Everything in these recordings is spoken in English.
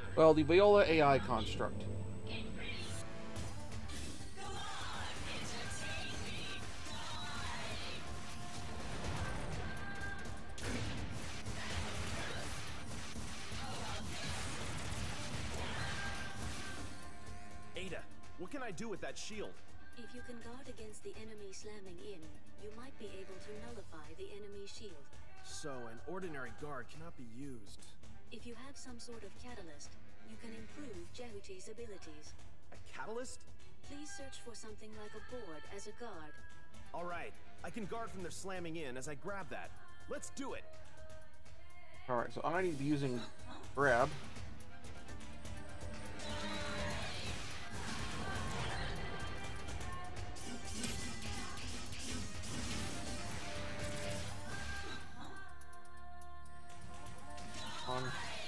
Well, the Viola AI construct. Ada, what can I do with that shield? If you can guard against the enemy slamming in, you might be able to nullify the enemy shield. So, an ordinary guard cannot be used. If you have some sort of catalyst, you can improve Jehuchi's abilities. A catalyst? Please search for something like a board as a guard. Alright, I can guard from their slamming in as I grab that. Let's do it! Alright, so I need to be using grab. On.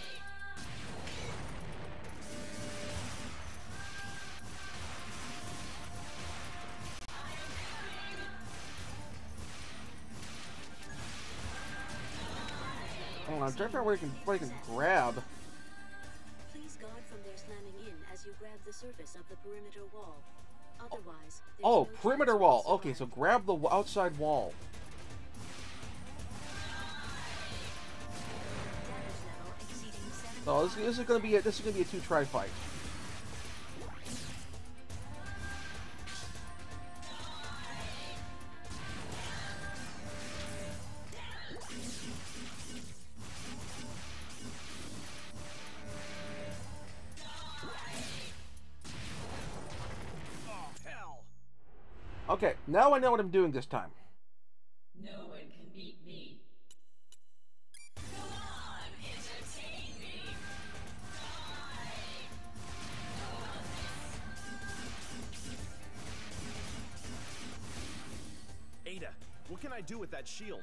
I don't know, I'm trying to figure out where I can grab. Please guard from their slamming in as you grab the surface of the perimeter wall. Otherwise, there's Oh, no perimeter chance wall. of Okay, so survival. grab the outside wall. Damage level exceeding 7. So this is gonna be a 2-try fight. Oh, hell! Okay, now I know what I'm doing this time. No one can beat me. Come on, entertain me. Ada, what can I do with that shield?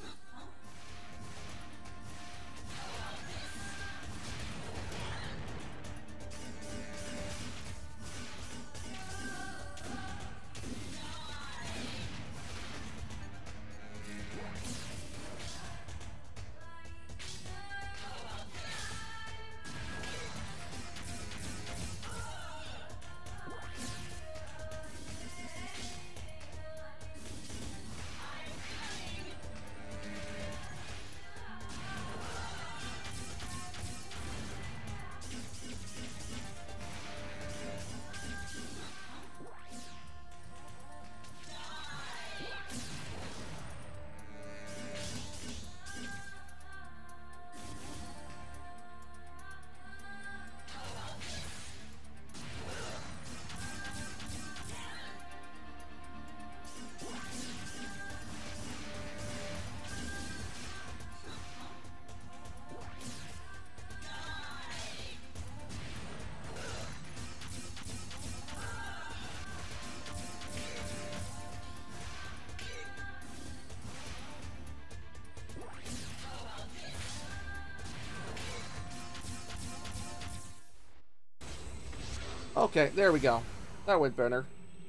Okay, there we go. That went better.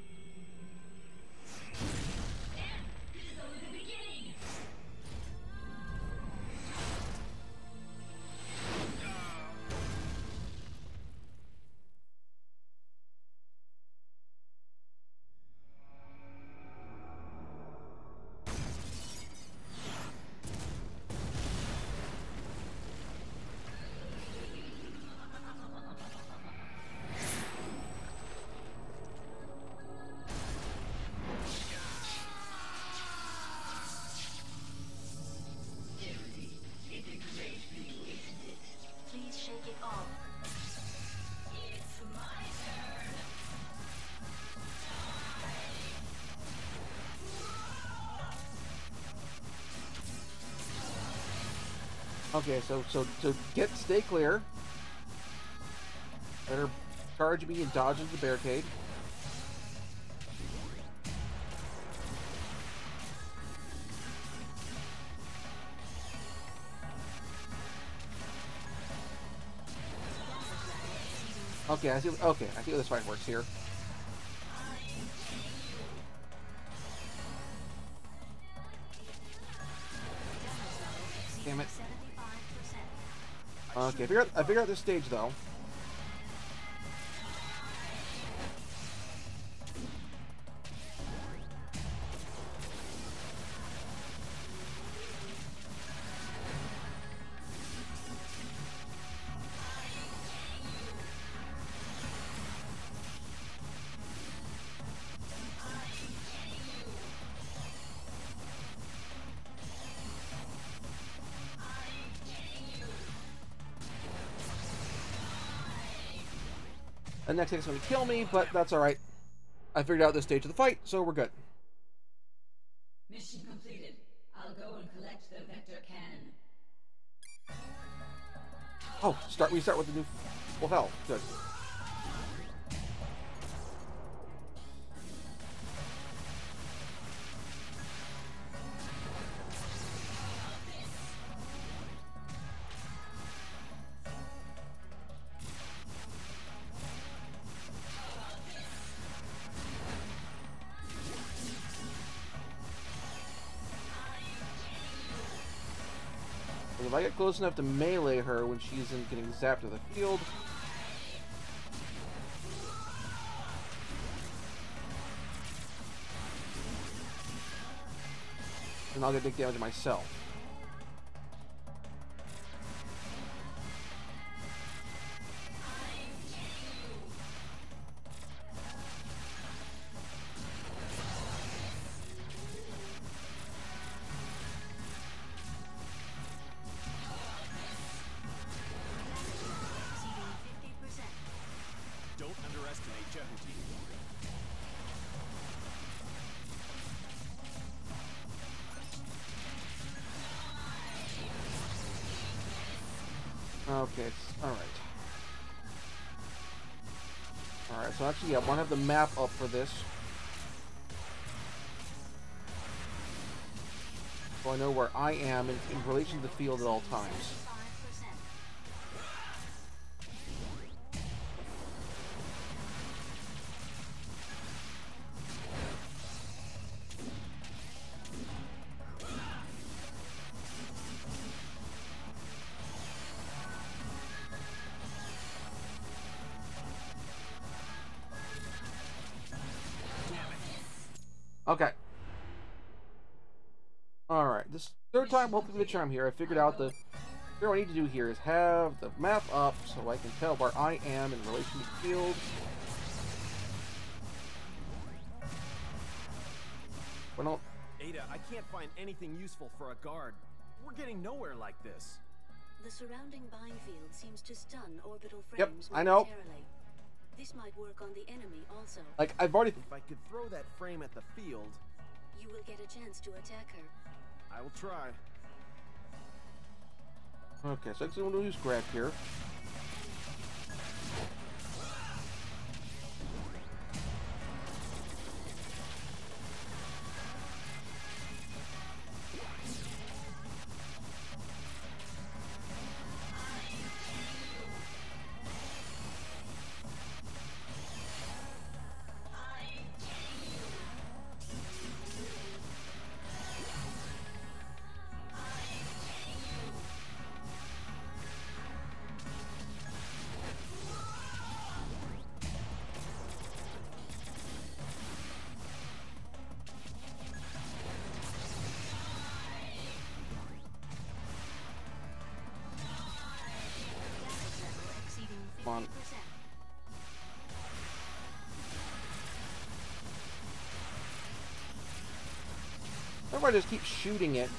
Please shake it off. It's my turn. Okay, so stay clear. Better charge me and dodge into the barricade. Okay, I see. Okay, I see how this fight works here. Damn it. 75%. Okay, I figured out this stage though. The next thing's going to kill me, but that's alright. I figured out this stage of the fight, so we're good. Mission completed. I'll go and collect the vector cannon. Oh, we start with the new full health. Good. If I get close enough to melee her when she's getting zapped to the field, then I'll get big damage myself. Don't underestimate Jehuti. Okay, alright. Alright, so actually, yeah, I want to have the map up for this. So I know where I am in relation to the field at all times. Okay. Alright, this third time, hopefully the charm here, I figured out what I need to do here is have the map up so I can tell where I am in relation to the field. Well, Ada, I can't find anything useful for a guard. We're getting nowhere like this. The surrounding bind field seems to stun orbital Yep, frames I know. momentarily. This might work on the enemy also. like, I've already... If I could throw that frame at the field, You will get a chance to attack her. I will try. Okay, so I'm going to use grab here. Come on. Everybody just keeps shooting it.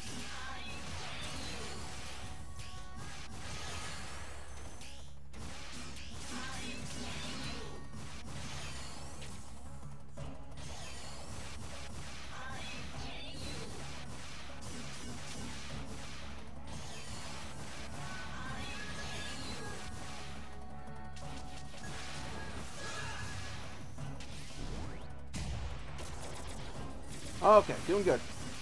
Okay, doing good.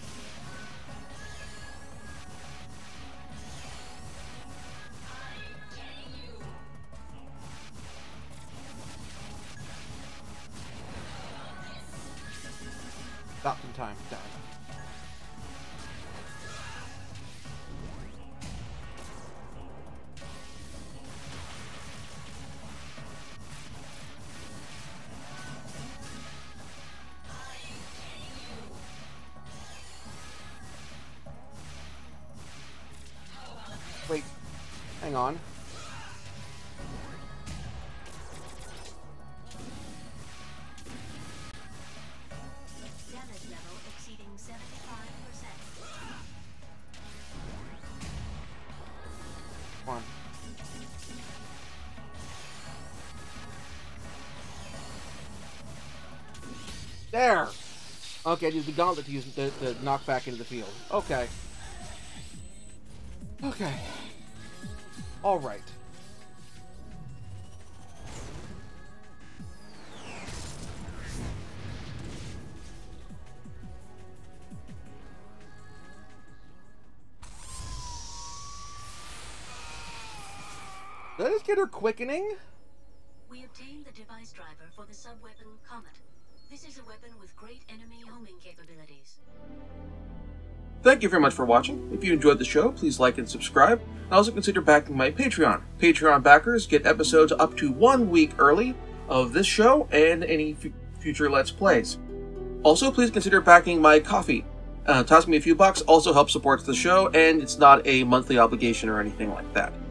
Stopped in time. Done. Wait, hang on. Damage level exceeding 75%. Come on. There! Okay, I use the gauntlet to use to knock back into the field. Okay. Okay. Alright. Did I just get her quickening? We obtained the device driver for the sub-weapon Comet. This is a weapon with great enemy homing capabilities. Thank you very much for watching. If you enjoyed the show, please like and subscribe. And also consider backing my Patreon. Patreon backers get episodes up to 1 week early of this show and any future Let's Plays. Also, please consider backing my Ko-fi. Tossing me a few bucks also helps support the show, and it's not a monthly obligation or anything like that.